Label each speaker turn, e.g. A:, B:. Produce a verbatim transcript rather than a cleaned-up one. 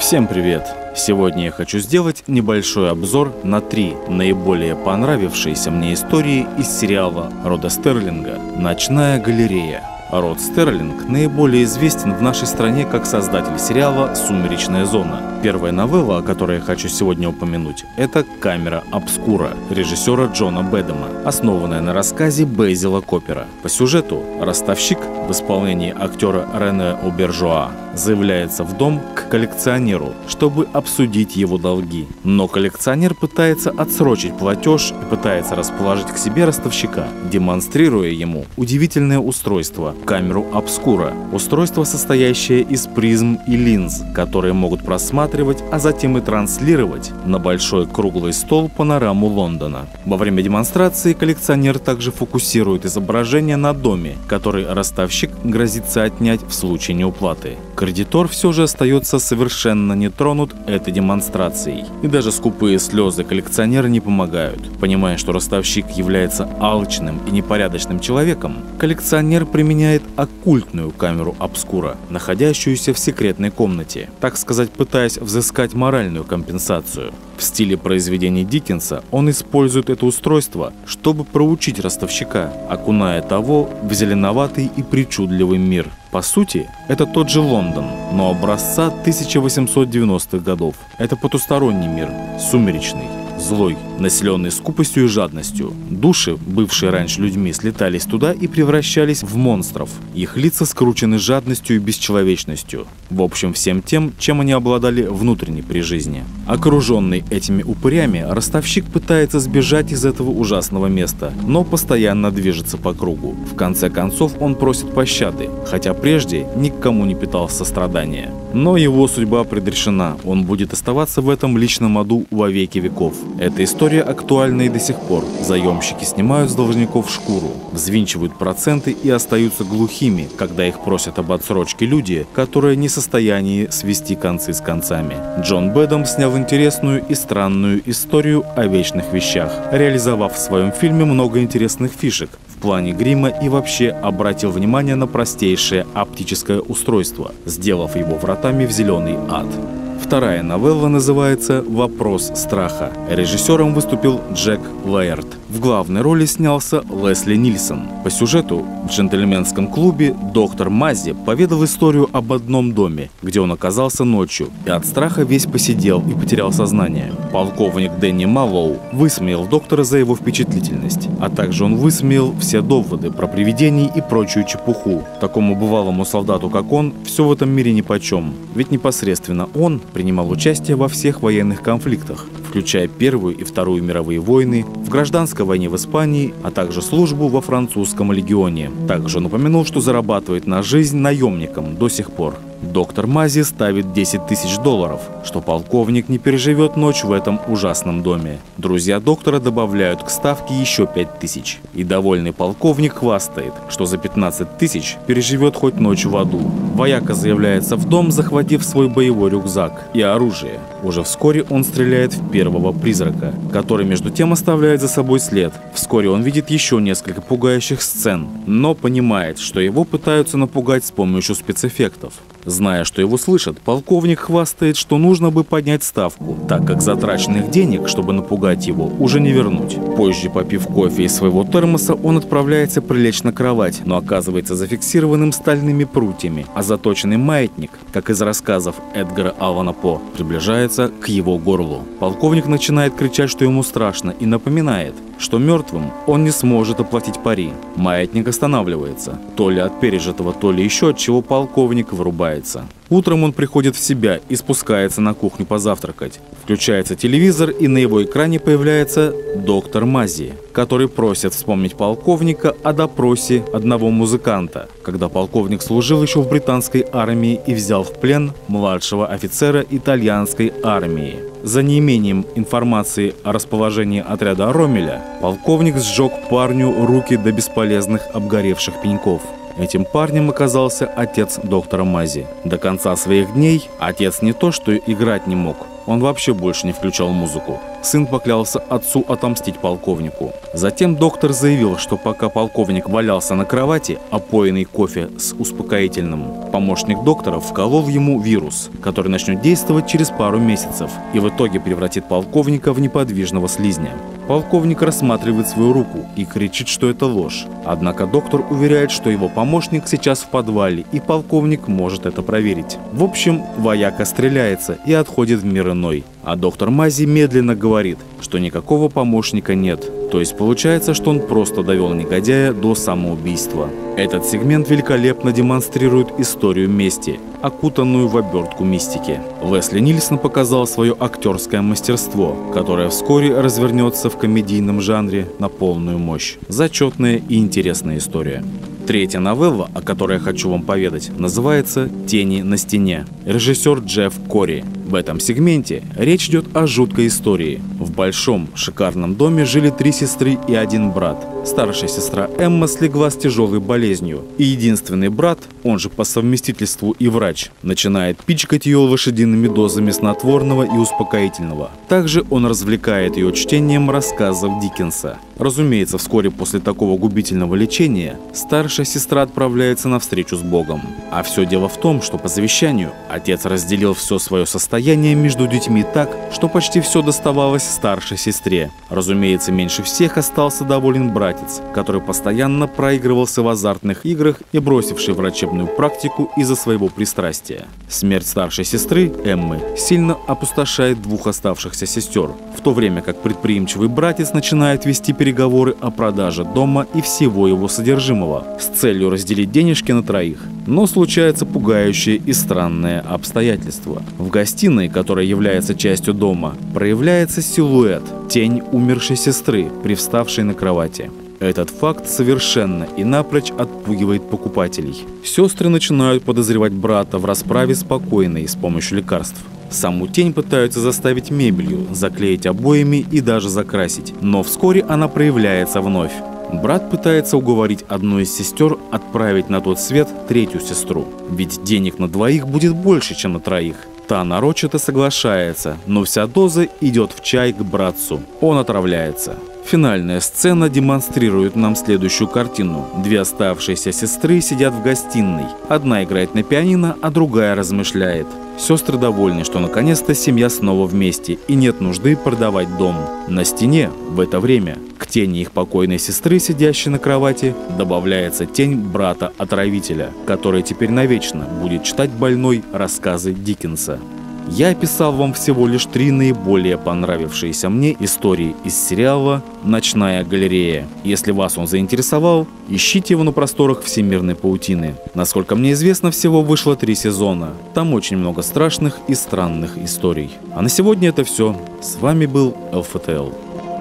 A: Всем привет! Сегодня я хочу сделать небольшой обзор на три наиболее понравившиеся мне истории из сериала Рода Стерлинга «Ночная галерея». Род Стерлинг наиболее известен в нашей стране как создатель сериала «Сумеречная зона». Первая новелла, о которой я хочу сегодня упомянуть, это «Камера обскура» режиссера Джона Бэдэма, основанная на рассказе Бэзила Копера. По сюжету ростовщик в исполнении актера Рене Обержуа заявляется в дом к коллекционеру, чтобы обсудить его долги. Но коллекционер пытается отсрочить платеж и пытается расположить к себе ростовщика, демонстрируя ему удивительное устройство – камеру обскура. Устройство, состоящее из призм и линз, которые могут просматривать, а затем и транслировать на большой круглый стол панораму Лондона. Во время демонстрации коллекционер также фокусирует изображение на доме, который ростовщик грозится отнять в случае неуплаты. Кредитор все же остается совершенно не тронут этой демонстрацией. И даже скупые слезы коллекционера не помогают. Понимая, что ростовщик является алчным и непорядочным человеком, коллекционер применяет оккультную камеру обскура, находящуюся в секретной комнате, так сказать, пытаясь взыскать моральную компенсацию. В стиле произведений Диккенса он использует это устройство, чтобы проучить ростовщика, окуная того в зеленоватый и причудливый мир. По сути, это тот же Лондон, но образца тысяча восемьсот девяностых годов. Это потусторонний мир, сумеречный, злой, населенный скупостью и жадностью. Души, бывшие раньше людьми, слетались туда и превращались в монстров. Их лица скручены жадностью и бесчеловечностью. В общем, всем тем, чем они обладали внутренне при жизни. Окруженный этими упырями, ростовщик пытается сбежать из этого ужасного места, но постоянно движется по кругу. В конце концов, он просит пощады, хотя прежде ни к кому не питал сострадания. Но его судьба предрешена, он будет оставаться в этом личном аду во веки веков. Эта история актуальна и до сих пор. Заемщики снимают с должников шкуру, взвинчивают проценты и остаются глухими, когда их просят об отсрочке люди, которые не в состоянии свести концы с концами. Джон Бэдэм снял интересную и странную историю о вечных вещах, реализовав в своем фильме много интересных фишек в плане грима и вообще обратил внимание на простейшее оптическое устройство, сделав его вратами в зеленый ад. Вторая новелла называется «Вопрос страха». Режиссером выступил Джек Лаэрт. В главной роли снялся Лесли Нильсон. По сюжету в джентльменском клубе доктор Мази поведал историю об одном доме, где он оказался ночью, и от страха весь посидел и потерял сознание. Полковник Дэнни Маллоу высмеял доктора за его впечатлительность, а также он высмеял все доводы про привидений и прочую чепуху. Такому бывалому солдату, как он, все в этом мире нипочем, ведь непосредственно он принимал участие во всех военных конфликтах, включая Первую и Вторую мировые войны, в гражданской войне в Испании, а также службу во французском легионе. Также он упомянул, что зарабатывает на жизнь наемником до сих пор. Доктор Мази ставит десять тысяч долларов, что полковник не переживет ночь в этом ужасном доме. Друзья доктора добавляют к ставке еще пять тысяч. И довольный полковник хвастает, что за пятнадцать тысяч переживет хоть ночь в аду. Вояка заявляется в дом, захватив свой боевой рюкзак и оружие. Уже вскоре он стреляет в первого призрака, который между тем оставляет за собой след. Вскоре он видит еще несколько пугающих сцен, но понимает, что его пытаются напугать с помощью спецэффектов. Зная, что его слышат, полковник хвастает, что нужно бы поднять ставку, так как затраченных денег, чтобы напугать его, уже не вернуть. Позже, попив кофе из своего термоса, он отправляется прилечь на кровать, но оказывается зафиксированным стальными прутьями, а заточенный маятник, как из рассказов Эдгара Аллана По, приближается к его горлу. Полковник начинает кричать, что ему страшно, и напоминает, что мертвым он не сможет оплатить пари. Маятник останавливается, то ли от пережитого, то ли еще от чего полковник вырубается. Утром он приходит в себя и спускается на кухню позавтракать. Включается телевизор, и на его экране появляется доктор Мази, который просит вспомнить полковника о допросе одного музыканта, когда полковник служил еще в британской армии и взял в плен младшего офицера итальянской армии. За неимением информации о расположении отряда Роммеля, полковник сжег парню руки до бесполезных обгоревших пеньков. Этим парнем оказался отец доктора Мази. До конца своих дней отец не то что играть не мог, он вообще больше не включал музыку. сын поклялся отцу отомстить полковнику. Затем доктор заявил, что пока полковник валялся на кровати, опоенный кофе с успокоительным, помощник доктора вколол ему вирус, который начнет действовать через пару месяцев и в итоге превратит полковника в неподвижного слизня. Полковник рассматривает свою руку и кричит, что это ложь. Однако доктор уверяет, что его помощник сейчас в подвале, и полковник может это проверить. В общем, вояка стреляется и отходит в мир иной. А доктор Мази медленно говорит, что никакого помощника нет. То есть получается, что он просто довел негодяя до самоубийства. Этот сегмент великолепно демонстрирует историю мести, окутанную в обертку мистики. Лесли Нильсон показал свое актерское мастерство, которое вскоре развернется в комедийном жанре на полную мощь. Зачетная и интересная история. Третья новелла, о которой я хочу вам поведать, называется «Тени на стене». Режиссер Джефф Кори. В этом сегменте речь идет о жуткой истории. В большом, шикарном доме жили три сестры и один брат. Старшая сестра Эмма слегла с тяжелой болезнью, и единственный брат, он же по совместительству и врач, начинает пичкать ее лошадиными дозами снотворного и успокоительного. Также он развлекает ее чтением рассказов Диккенса. Разумеется, вскоре после такого губительного лечения старшая сестра отправляется на встречу с Богом. А все дело в том, что по завещанию отец разделил все свое состояние между детьми так, что почти все доставалось старшей сестре. Разумеется, меньше всех остался доволен братец, который постоянно проигрывался в азартных играх и бросивший врачебную практику из-за своего пристрастия. Смерть старшей сестры, Эммы, сильно опустошает двух оставшихся сестер, в то время как предприимчивый братец начинает вести переговоры о продаже дома и всего его содержимого с целью разделить денежки на троих. Но случается пугающее и странное обстоятельство. В гостиной, которая является частью дома, проявляется силуэт, тень умершей сестры, привставшей на кровати. Этот факт совершенно и напрочь отпугивает покупателей. Сестры начинают подозревать брата в расправе с покойной с помощью лекарств. Саму тень пытаются заставить мебелью, заклеить обоями и даже закрасить, но вскоре она проявляется вновь. Брат пытается уговорить одну из сестер отправить на тот свет третью сестру, ведь денег на двоих будет больше, чем на троих. Та нарочито соглашается, но вся доза идет в чай к братцу. Он отравляется. Финальная сцена демонстрирует нам следующую картину. Две оставшиеся сестры сидят в гостиной. Одна играет на пианино, а другая размышляет. Сестры довольны, что наконец-то семья снова вместе и нет нужды продавать дом. На стене в это время к тени их покойной сестры, сидящей на кровати, добавляется тень брата-отравителя, который теперь навечно будет читать больной рассказы Диккенса. Я описал вам всего лишь три наиболее понравившиеся мне истории из сериала «Ночная галерея». Если вас он заинтересовал, ищите его на просторах всемирной паутины. Насколько мне известно, всего вышло три сезона. Там очень много страшных и странных историй. А на сегодня это все. С вами был эл эф тэ эл.